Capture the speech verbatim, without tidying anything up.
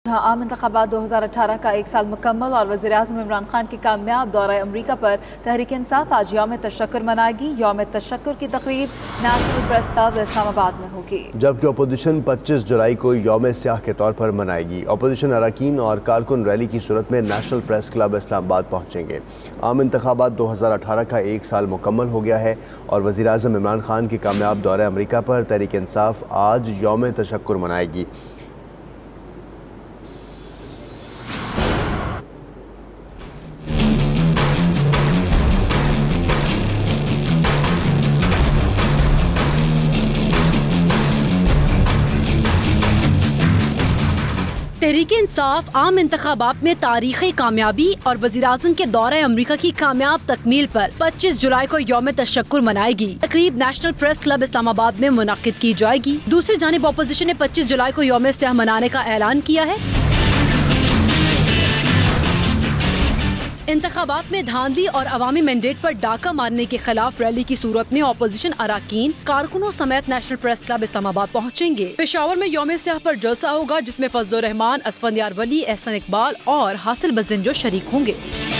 आम इंतखाबात दो हज़ार अठारह का एक साल मुकम्मल और वज़ीर-ए-आज़म इमरान खान की कामयाब दौरा अमरीका पर तहरीक इंसाफ आज यौम तशक्कुर मनाएगी। यौम तशक्कुर की तकरीब नेशनल प्रेस क्लब इस्लामाबाद में होगी, जबकि अपोजिशन पच्चीस जुलाई को यौम स्याह के तौर पर मनाएगी। अपोजिशन अरकान और कारकुन रैली की सूरत में नेशनल प्रेस क्लब इस्लामाबाद पहुँचेंगे। आम इंतखाबात दो हज़ार अठारह का एक साल मुकम्मल हो गया है और वज़ीर-ए-आज़म इमरान खान की कामयाब दौरा अमरीका पर तहरीक इंसाफ आज यौम तशक्कुर मनाएगी। तहरीक इंसाफ आम इंतखाबात में तारीखी कामयाबी और वज़ीर-ए-आज़म के दौरे अमरीका की कामयाब तकमील पर पच्चीस जुलाई को यौम तशक्कुर मनाएगी। तकरीब नेशनल प्रेस क्लब इस्लामाबाद में मुनक्किद की जाएगी। दूसरी जानिब अपोजिशन ने पच्चीस जुलाई को यौम स्याह मनाने का ऐलान किया है। इंतखाबात में धांधली और अवामी मैंडेट पर डाका मारने के खिलाफ रैली की सूरत में अपोजिशन अरकान कारकुनों समेत नेशनल प्रेस क्लब इस्लामाबाद पहुँचेंगे। पेशावर में यौम स्याह पर जलसा होगा, जिसमें फजल रहमान, असफंदियार वली, एहसन इकबाल और हासिल बज़िंजो शरीक होंगे।